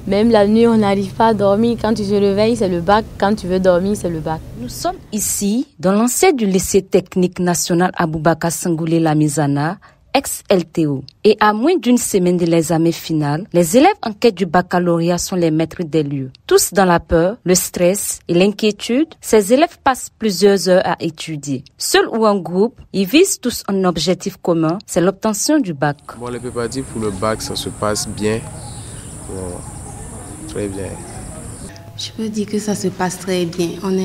Même la nuit, on n'arrive pas à dormir. Quand tu te réveilles, c'est le bac. Quand tu veux dormir, c'est le bac. Nous sommes ici, dans l'ancien du lycée technique national Aboubakar Sangoulé Lamizana, ex-LTO. Et à moins d'une semaine de l'examen final, les élèves en quête du baccalauréat sont les maîtres des lieux. Tous dans la peur, le stress et l'inquiétude, ces élèves passent plusieurs heures à étudier. Seuls ou en groupe, ils visent tous un objectif commun, c'est l'obtention du bac. Bon, les préparatifs pour le bac, ça se passe bien. Bon, très bien. Je peux dire que ça se passe très bien.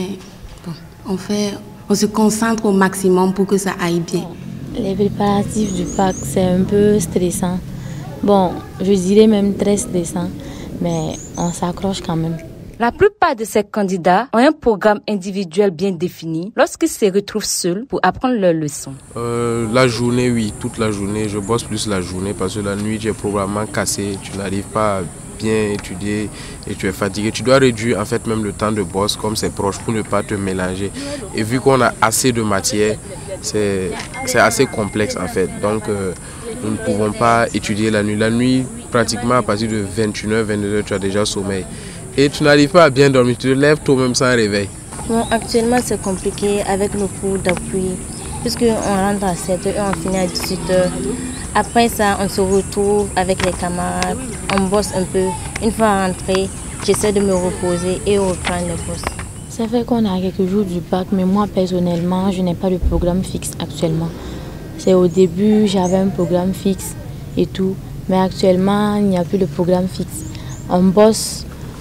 On se concentre au maximum pour que ça aille bien. Les préparatifs du bac, c'est un peu stressant. Bon, je dirais même très stressant, mais on s'accroche quand même. La plupart de ces candidats ont un programme individuel bien défini lorsqu'ils se retrouvent seuls pour apprendre leurs leçons. La journée, oui, toute la journée. Je bosse plus la journée parce que la nuit, tu es probablement cassé. Tu n'arrives pas à bien étudier et tu es fatigué. Tu dois réduire en fait même le temps de bosse comme c'est proche pour ne pas te mélanger. Et vu qu'on a assez de matière, c'est assez complexe en fait. Donc nous ne pouvons pas étudier la nuit. La nuit, pratiquement à partir de 21h, 22h, tu as déjà sommeil. Et tu n'arrives pas à bien dormir, tu te lèves toi-même sans réveil. Bon, actuellement c'est compliqué avec nos cours d'appui, puisqu'on rentre à 7h et on finit à 18h. Après ça, on se retrouve avec les camarades, on bosse un peu. Une fois rentré, j'essaie de me reposer et reprendre les postes. Ça fait qu'on a quelques jours du bac, mais moi personnellement, je n'ai pas de programme fixe actuellement. C'est au début, j'avais un programme fixe et tout, mais actuellement, il n'y a plus de programme fixe. On bosse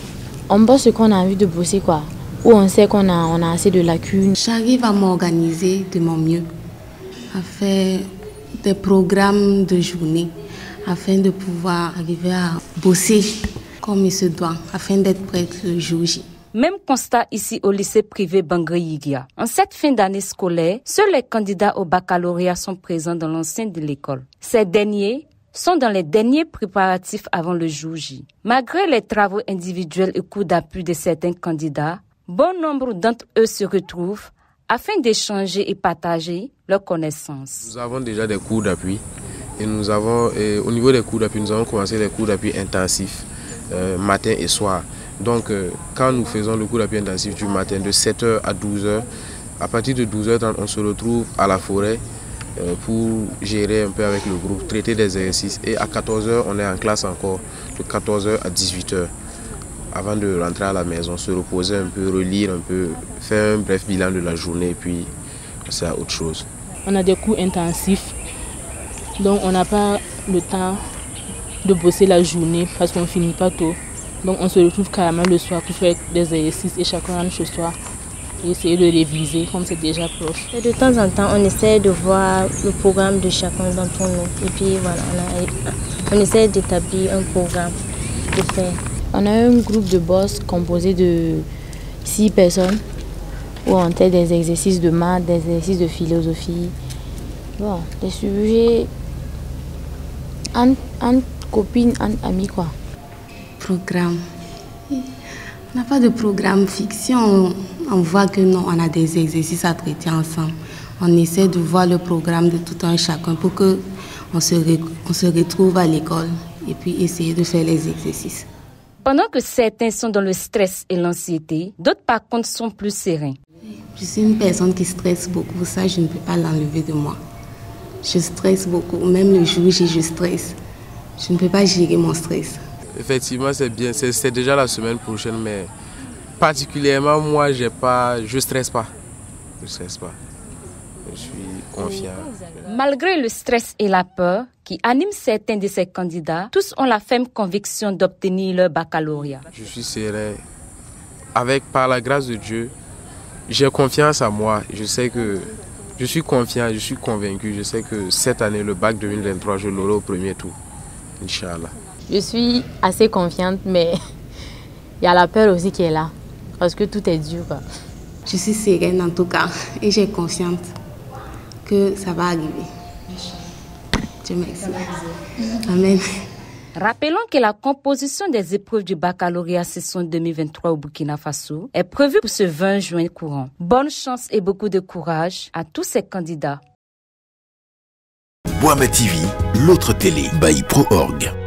ce qu'on a envie de bosser, quoi. Où on sait qu'on a assez de lacunes. J'arrive à m'organiser de mon mieux, à faire des programmes de journée, afin de pouvoir arriver à bosser comme il se doit, afin d'être prête le jour J. Même constat ici au lycée privé Bangré-Yigia. En cette fin d'année scolaire, seuls les candidats au baccalauréat sont présents dans l'enceinte de l'école. Ces derniers sont dans les derniers préparatifs avant le jour J. Malgré les travaux individuels et cours d'appui de certains candidats, bon nombre d'entre eux se retrouvent afin d'échanger et partager leurs connaissances. Nous avons déjà des cours d'appui et au niveau des cours d'appui, nous avons commencé les cours d'appui intensifs matin et soir. Donc quand nous faisons le cours d'appui intensif du matin de 7h à 12h, à partir de 12h30, on se retrouve à la forêt pour gérer un peu avec le groupe, traiter des exercices. Et à 14h, on est en classe encore, de 14h à 18h. Avant de rentrer à la maison, se reposer un peu, relire un peu, faire un bref bilan de la journée et puis passer à autre chose. On a des cours intensifs, donc on n'a pas le temps de bosser la journée parce qu'on ne finit pas tôt. Donc on se retrouve carrément le soir pour faire des exercices et chacun rentre chez soi et essayer de réviser comme c'est déjà proche. Et de temps en temps, on essaie de voir le programme de chacun d'entre nous. Et puis voilà, on essaie d'établir un programme, de faire. On a un groupe de boss composé de 6 personnes où on fait des exercices de maths, des exercices de philosophie. Bon, des sujets entre copines, entre amis, quoi. Programme. On n'a pas de programme fixe. Si on voit que non, on a des exercices à traiter ensemble, on essaie de voir le programme de tout un chacun pour qu'on se retrouve à l'école et puis essayer de faire les exercices. Pendant que certains sont dans le stress et l'anxiété, d'autres par contre sont plus sereins. Je suis une personne qui stresse beaucoup, ça je ne peux pas l'enlever de moi. Je stresse beaucoup, même le jour où je stresse. Je ne peux pas gérer mon stress. Effectivement, c'est bien, c'est déjà la semaine prochaine, mais particulièrement moi, je stresse pas. Je stresse pas. Je suis confiant. Malgré le stress et la peur qui animent certains de ces candidats, tous ont la ferme conviction d'obtenir leur baccalauréat. Je suis serein. Par la grâce de Dieu, j'ai confiance en moi. Je sais que je suis confiant, je suis convaincu. Je sais que cette année, le bac 2023, je l'aurai au premier tour. Inch'Allah. Je suis assez confiante, mais il y a la peur aussi qui est là. Parce que tout est dur, quoi. Je suis sereine en tout cas et j'ai confiance que ça va arriver. Dieu merci. Amen. Rappelons que la composition des épreuves du baccalauréat session 2023 au Burkina Faso est prévue pour ce 20 juin courant. Bonne chance et beaucoup de courage à tous ces candidats. Boama TV, l'autre télé by Pro Org.